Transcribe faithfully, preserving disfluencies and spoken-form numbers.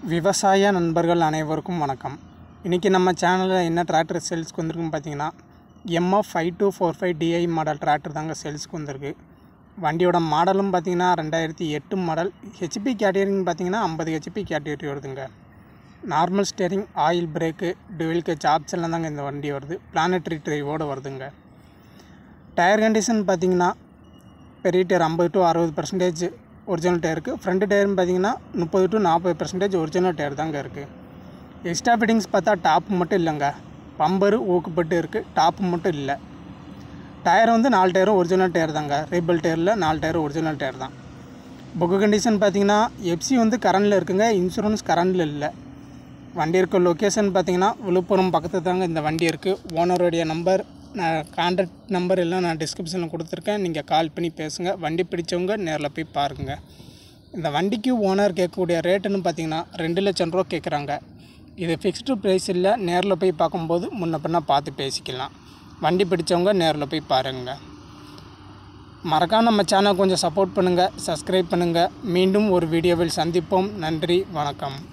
விவசாய நண்பர்கள் அனைவருக்கும் வணக்கம். இன்றைக்கி நம்ம சேனலில் என்ன டிராக்டர் சேல்ஸ்க்கு வந்திருக்குன்னு பார்த்தீங்கன்னா MF five two four five DI model tractor தாங்க சேல்ஸ்க்கு வந்திருக்கு. வண்டியோட மாடலும் பார்த்திங்கன்னா ரெண்டாயிரத்தி எட்டு மாடல். ஹெச்பி கேட்டகரின்னு பார்த்திங்கன்னா ஐம்பது ஹெச்பி கேட்டகரி வருதுங்க. Normal steering, oil brake, dual clutch ஆப்ஷனில் தாங்க இந்த வண்டி வருது. பிளானட்ரி டிரைவோடு வருதுங்க. டயர் கண்டிஷன் பார்த்திங்கன்னா பெரிய டயர் ஐம்பது டு அறுபது பர்சன்டேஜ் ஒரிஜினல் டயருக்கு, ஃப்ரண்ட் டயர்னு பார்த்தீங்கன்னா முப்பது டு நாற்பது பர்சன்டேஜ் ஒரிஜினல் டயர் தாங்க இருக்குது. எக்ஸ்ட்ரா ஃபிட்டிங்ஸ் பார்த்தா டாப்பு மட்டும் இல்லைங்க, பம்பரு ஊக்குப்பட்டு இருக்குது, டாப்பு மட்டும் இல்லை. டயர் வந்து நாலு டயரும் ஒரிஜினல் டயர் தாங்க. ரீபல் டயரில் நாலு டயர் ஒரிஜினல் டயர் தான். புக்கு கண்டிஷன் பார்த்தீங்கன்னா எஃப்சி வந்து கரண்டில் இருக்குங்க, இன்சூரன்ஸ் கரண்டில் இல்லை. வண்டி இருக்க லொக்கேஷன் பார்த்தீங்கன்னா விழுப்புரம் பக்கத்தில் தாங்க இந்த வண்டி இருக்குது. ஓனருடைய நம்பர், நான் கான்டாக்ட் நம்பர் எல்லாம் நான் டிஸ்கிரிப்ஷனில் கொடுத்துருக்கேன். நீங்கள் கால் பண்ணி பேசுங்க. வண்டி பிடிச்சவங்க நேரில் போய் பாருங்கள். இந்த வண்டிக்கு ஓனர் கேட்கக்கூடிய ரேட்டுன்னு பார்த்தீங்கன்னா ரெண்டு லட்சம் ரூபா கேட்குறாங்க. இது ஃபிக்ஸ்டு ப்ரைஸ் இல்லை. நேரில் போய் பார்க்கும்போது முன்ன பின்ன பார்த்து பேசிக்கலாம். வண்டி பிடிச்சவங்க நேரில் போய் பாருங்கள். மறக்காம நம்ம சேனல் கொஞ்சம் சப்போர்ட் பண்ணுங்கள், சப்ஸ்கிரைப் பண்ணுங்கள். மீண்டும் ஒரு வீடியோவில் சந்திப்போம். நன்றி, வணக்கம்.